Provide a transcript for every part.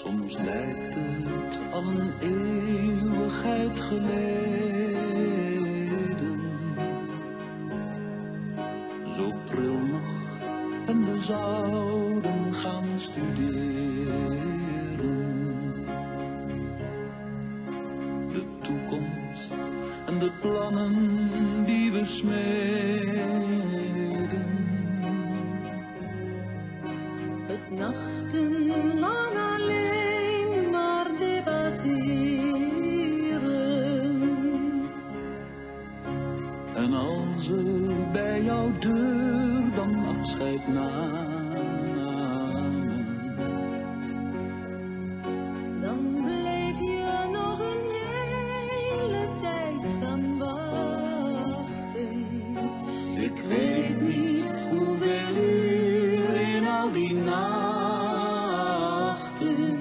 Soms lijkt het al een eeuwigheid geleden. Zo pril nog en we zouden gaan studeren. De toekomst en de plannen die we smeden. Het nachtenlang alleen maar debatteren. En als we bij jouw deur dan afscheid namen, Dan bleef je nog een hele tijd staan wachten. ik weet niet hoeveel uur in al die nachten.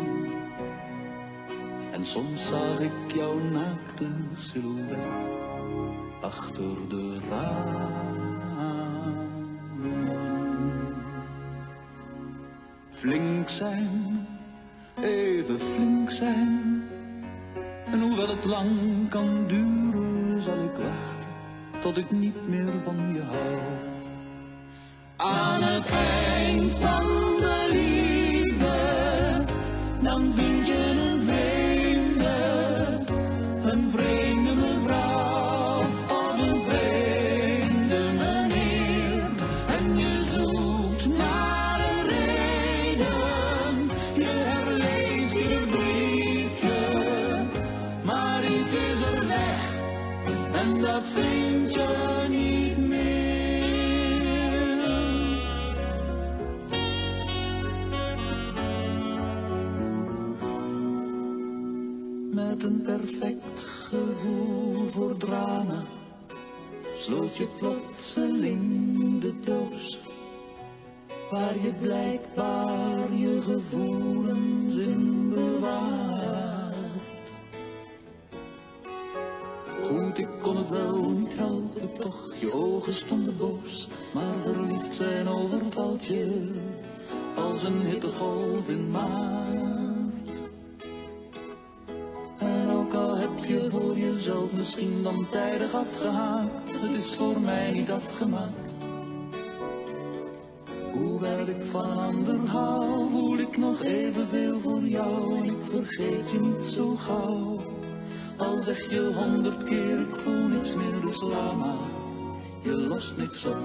En soms zag ik jouw naakte silhouet achter de ramen. Flink zijn, even flink zijn. En hoewel het lang kan duren, zal ik wachten tot ik niet meer van je hou. Aan het eind van de liefde, dan vind je een vreemde mevrouw of een vreemde meneer. En je zoekt naar een reden, je herleest ieder briefje, maar iets is er weg en dat vind je niet meer. Met een perfect gevoel voor drama sloot je plotseling de doos waar je blijkbaar je gevoelens in bewaart. Goed, ik kon het wel niet helpen, toch, je ogen stonden boos, maar verliefd zijn overvalt je als een hittegolf in maart. En ook al heb je voor jezelf misschien dan tijdig afgehaakt, het is voor mij niet afgemaakt. Hoewel ik van een ander hou, voel ik nog evenveel voor jou. En ik vergeet je niet zo gauw. Al zeg je 100 keer ik voel niks meer, dus laat maar, je lost niks op.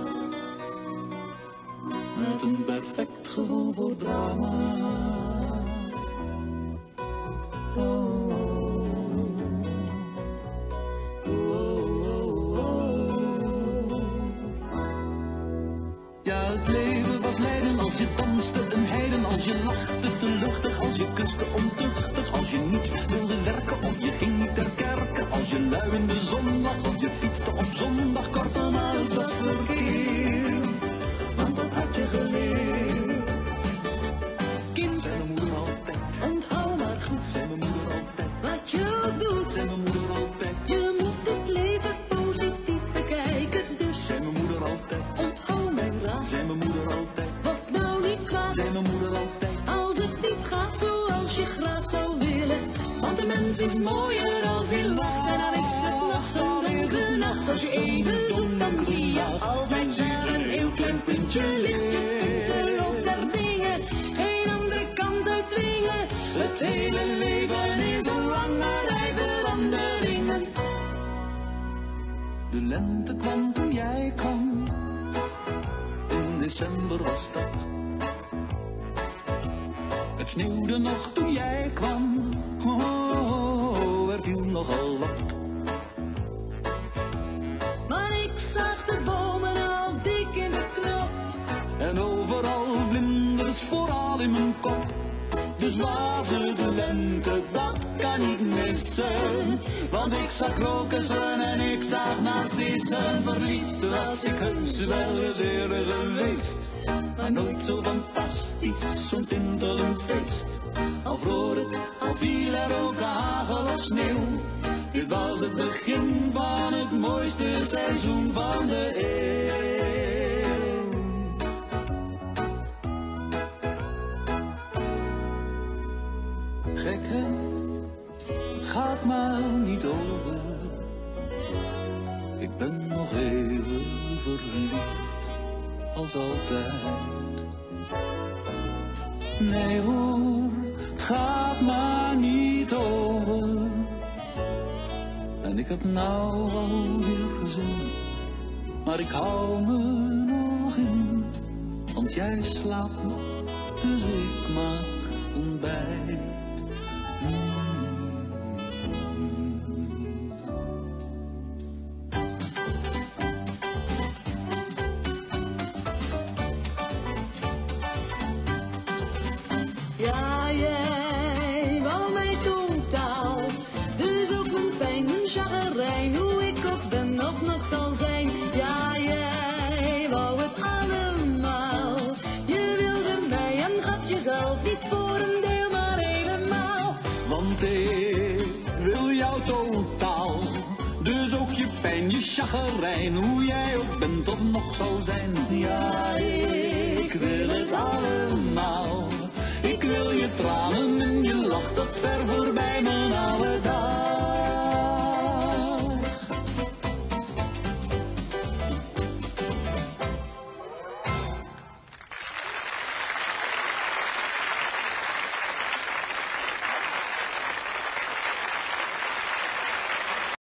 Met een perfect gevoel voor drama. Oh, oh, oh, oh. Ja, het leven was lijden als je danste, een heiden als je lachte, te luchtig als je kuste, ontuchtig als je niet wilde werken of je ging niet ter kerke, als je lui in de zon lag of je fietste op zondag. Kortom, alles was verkeerd, want dat had je geleerd. Kind, zei mijn moeder altijd, Onthoud maar goed zei mijn moeder altijd, wat je doet. zei mijn moeder altijd, Je moet het leven positief bekijken, dus zei mijn moeder altijd, onthoud mijn raad. zei mijn moeder altijd, Word nou niet kwaad zei mijn moeder altijd. als het niet gaat zoals je graag zou willen. Want de mens is mooier als hij lacht. En al is het nog zo'n donkere nacht, als je even zoekt, dan zie je altijd wel een heel klein puntje licht. Je kunt de loop der dingen geen andere kant uitdwingen. Het hele leven is een lange rij veranderingen. De lente kwam toen jij kwam, in december was dat. Het sneeuwde nog toen jij kwam, oh, er viel nogal wat. Maar ik zag de bomen al dik in de knop. En overal vlinders, vooral in mijn kop. Dus was het de lente, dat kan niet missen. Want ik zag krokussen en ik zag narcissen. Verliefd was ik heus wel eens eerder geweest, maar nooit zo fantastisch, zo'n tintelend feest. Al vroor het, al viel er ook hagel of sneeuw. Dit was het begin van het mooiste seizoen van de eeuw. zeggen, het gaat maar niet over. Ik ben nog even verliefd als altijd. Nee hoor, het gaat maar niet over. En ik heb nou alweer gezin, maar ik hou me nog in. Want jij slaapt nog, dus ik maak ontbijt. Ja, jij wou mij totaal, dus ook mijn pijn, mijn chagrijn, hoe ik op ben of nog zal zijn. Ja, jij wou het allemaal, je wilde mij en gaf jezelf niet voor een deel, maar helemaal. Want ik wil jou totaal, dus ook je pijn, je chagrijn, hoe jij ook bent of nog zal zijn. Ja, ik wil het allemaal. Ik wil je tranen en je lach tot ver voor